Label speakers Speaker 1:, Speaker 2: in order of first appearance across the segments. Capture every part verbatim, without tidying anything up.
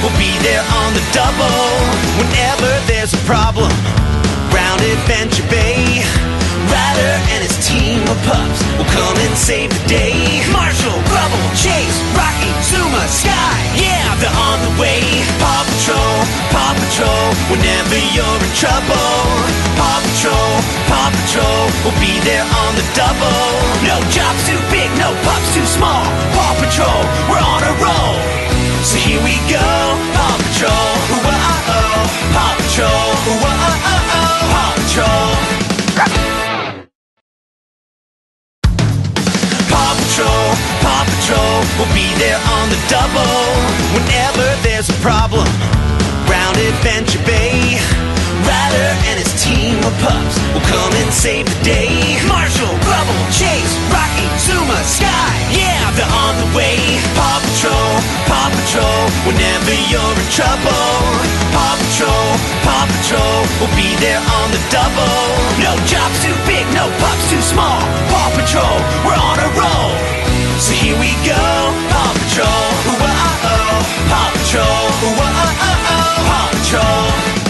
Speaker 1: will be there on the double. Whenever there's a problem round Adventure Bay, Ryder and his team of pups will come and save the day. Marshall, Rubble, Chase, Rocky, Zuma, Sky, yeah, they're on the way. Paw Patrol, Paw Patrol, whenever you're in trouble. Paw Patrol, Paw Patrol, will be there on the double. No job's too big, no pup's too small. Paw Patrol, we're on a roll. So here we go, Paw Patrol, ooh-ah-oh. Paw Patrol, ooh-ah-oh. Paw Patrol. Paw Patrol, Paw Patrol, will be there on the double. Whenever there's a problem round Adventure Bay, Ryder and his team of pups will come and save the day. Marshall, Rubble, Chase, Rocky, Zuma, Sky, yeah, they're on the way. Paw Patrol, Paw Patrol, whenever you're in trouble. Paw Patrol, Paw Patrol, will be there on the double. No job's too big, no pup's too small. Paw Patrol, we're on a roll. So here we go, Paw Patrol, ooh-ah-oh. Paw Patrol, ooh-ah-oh. Paw Patrol.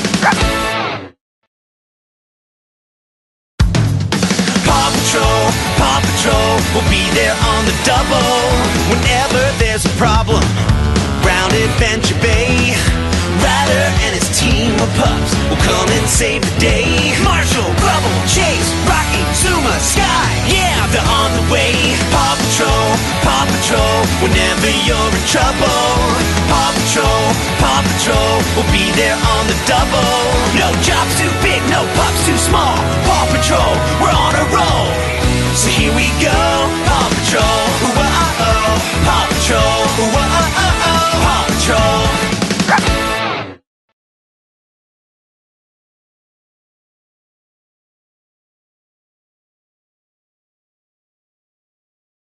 Speaker 1: Paw Patrol, Paw Patrol, will be there on the double. Whenever there's a problem round Adventure Bay, Ryder and his team of pups will come and save the day. Marshall, Rubble, Chase, Rocky, Zuma, Sky, yeah, they're on the way. Paw Patrol, Paw Patrol, whenever you're in trouble. Paw Patrol, Paw Patrol, will be there on the double. No job's too big, no pup's too small. Paw Patrol, we're on a roll. So here we go, Paw Patrol.